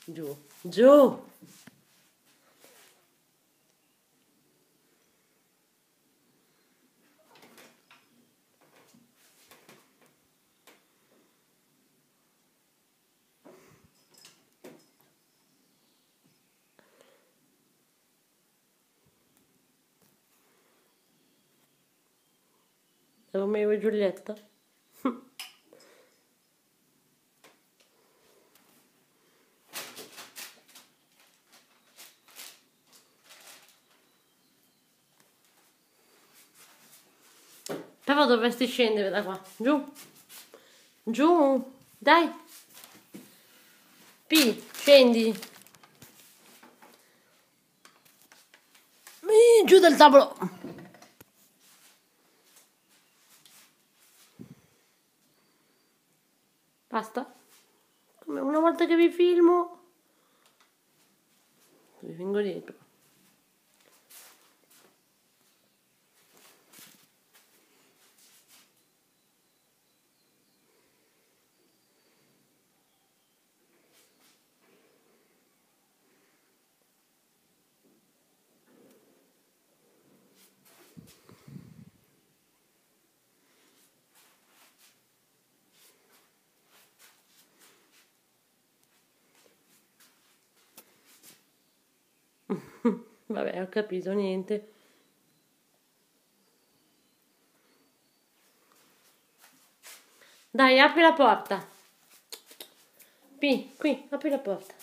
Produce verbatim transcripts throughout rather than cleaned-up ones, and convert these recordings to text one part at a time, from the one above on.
Giù, giù. Romeo e Giulietta. Però dovresti scendere da qua. Giù. Giù. Dai. P, scendi. Mi, giù dal tavolo. Basta. Come una volta che vi filmo, vi vengo dietro. Vabbè, ho capito niente. Dai, apri la porta. P, qui, apri la porta.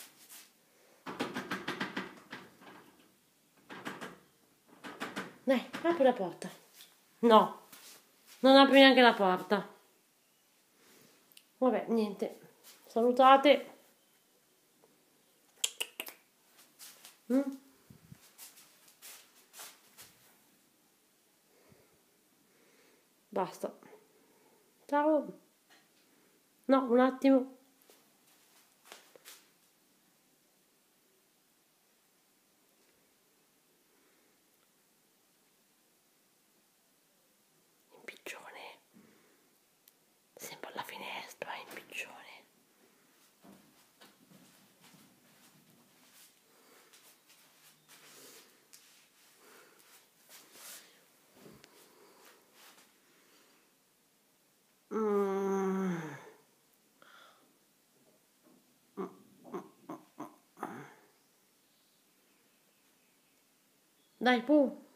Dai, apri la porta. No, non apri neanche la porta. Vabbè, niente. Salutate. Mm? Basta. Ciao. No, un attimo. Impiccione. Sempre alla finestra, impiccione. Mm. Dai, Pu.